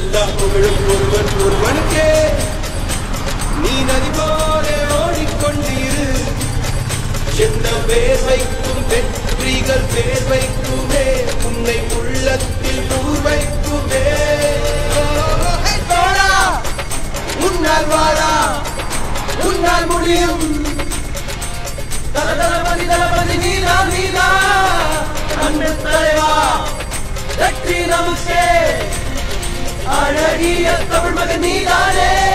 எல்லா புகழும் ஒருவன் ஒருவனுக்கே நீ நதி போல ஓடிக்கொண்டிரு எந்த பேர் வைக்கும் வெற்றிகள் பேர் வைக்குமே உன்னை உள்ளத்தில் ஊர் வைக்குமே முன்னால் வாரா உன்னால் முடியும் தளபதி தளபதி நீதா நீதா அண்ணன் தலைவா வெற்றி நமக்கே அழகிய தமிழ் மகன் நீதானே